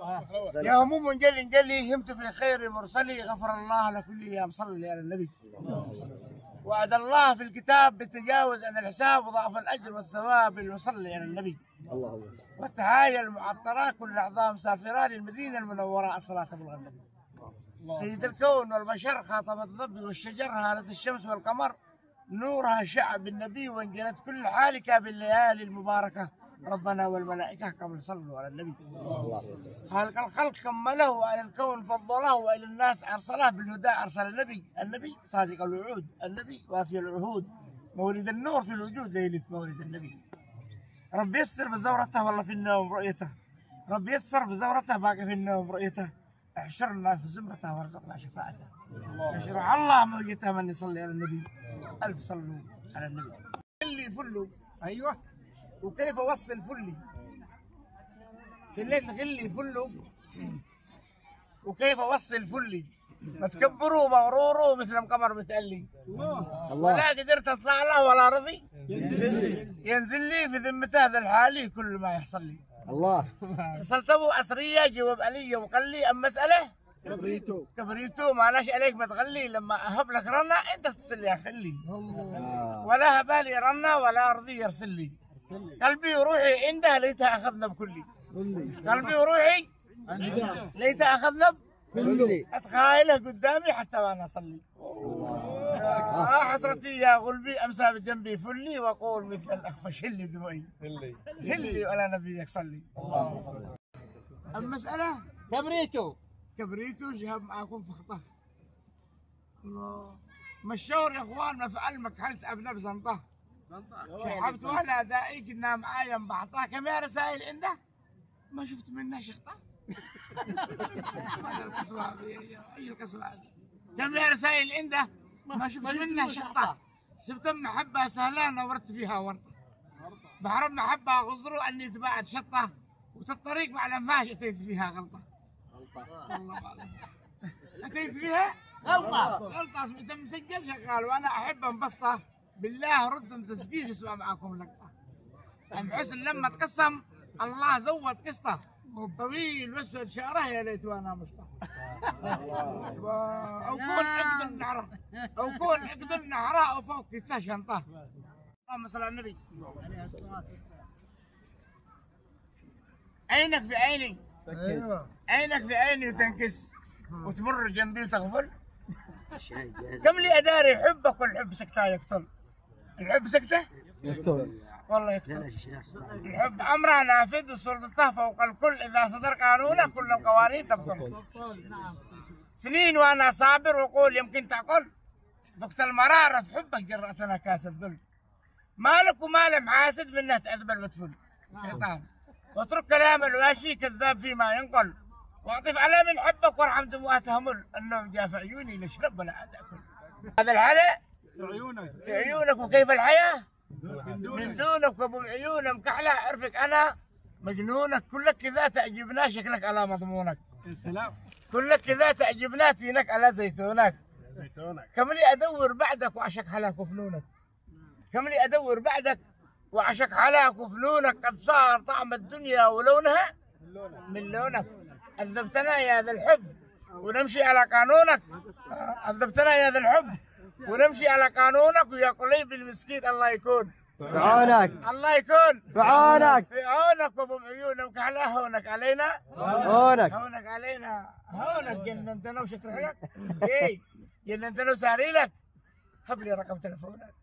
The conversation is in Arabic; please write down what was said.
يا هموم جلي همت في خير مرسلي غفر الله لكل يا مصلي على النبي. وعد الله في الكتاب بالتجاوز عن الحساب وضعف الاجر والثواب للمصلي على النبي. والتحايا المعطرات كل الاعضاء مسافران للمدينه المنوره الصلاه تبلغ النبي. سيد الكون والبشر خاطب الظبي والشجر هالت الشمس والقمر نورها شعب النبي وانجلت كل حالك بالليالي المباركه. ربنا والملائكه كما صلوا على النبي. خالق الخلق كمله وعلى الكون فضله والى الناس ارسله بالهدى ارسل النبي. النبي صادق الوعود النبي وافي العهود مولد النور في الوجود ليله مولد النبي. رب يسر بزورته والله في النوم رؤيته. رب يسر بزورته باقي في النوم رؤيته. احشرنا في زمرته وارزقنا شفاعته. يشرح الله موجته من يصلي على النبي. الف صلوا على النبي. اللي فلوا ايوه وكيف اوصل فلي خليت غلي فلوا وكيف اوصل فلي ما تكبروا مغروروا مثل قمر متألي. ولا قدرت اطلع له ولا رضي ينزل لي في ذمته ذا الحالي كل ما يحصل لي. الله اتصلت ابو عصريه جواب علي وقال لي ام مساله كبريتو معناش عليك بتغلي لما اهب لك رنه انت تتصل لي خلي. ولا هبالي رنه ولا ارضي يرسل لي. قلبي وروحي عنده ليتها اخذنا بكلي. قلبي وروحي ليتها اخذنا بكلي. اتخايله قدامي حتى وانا اصلي. حسرتي يا قلبي امسى بجنبي فلي واقول مثل الاخفش هلي دموعي هلي ولا نبيك صلي. المساله كبريتو شهب معاكم في خطه. الله مشور يا اخوان مفعل مكحلت ابنب زنطه. شحبت وانا دائي كنا معايا مبحطه. كم يا رسائل عنده ما شفت منها شخطه. هذا القسوه هذه اي القسوه هذه. كم يا رسائل عنده ما شفت منها شخطه. شفت محبه سهله نورت فيها ورطه. بحر محبه غزروا اني تباعد شطه وتالطريق ما علمهاش اتيت فيها غلطه. والله اتيت فيها غلطه انت مسجل شغال وانا احب انبسطه. بالله رد تسجيل اسمع معاكم لقطه. ام حسن لما تقسم الله زود قسطه طويل واسود شعره يا ليت وانا مشطه. او كون عقد النعره او كون عقد النعره او فوق كتفه شنطه. اللهم صل على النبي. عينك في عيني عينك في عيني وتنكس وتمر جنبي وتغفل. كم لي اداري حبك والحب سكته يقتل. الحب سكته يقتل والله يقتل. الحب امره نافذ وسلطته فوق الكل. اذا صدر قانونه كل القوانين تبطل. سنين وانا صابر واقول يمكن تعقل. ذقت المراره في حبك جرأتنا كاس الذل. مالك ومال محاسد منه تعذبل وتفل شيطان. واترك كلام الواشي كذاب فيما ينقل. واعطف على من حبك وارحم دموعات همل. النوم جاء في عيوني لاشرب ولا عاد اكل. هذا الحلا في عيونك وكيف الحياه من دونك وابو عيون مكحله. عرفك انا مجنونك كلك كذا تعجبنا شكلك على مضمونك. يا سلام كلك كذا تعجبنا تينك على زيتونك. كم لي ادور بعدك وعشق حلاك وفنونك. كم لي ادور بعدك وعشق حلاك وفنونك. قد صار طعم الدنيا ولونها من لونك. عذبتنا يا ذا الحب ونمشي على قانونك. عذبتنا يا ذا الحب ونمشي على قانونك. ويا قليب المسكين الله يكون في عونك. الله يكون في عونك. في عونك وابو عيونك على هونك علينا هونك علينا هونك. جننتنا وشكرك ايه جننتنا وساري لك. هب لي رقم تلفونك.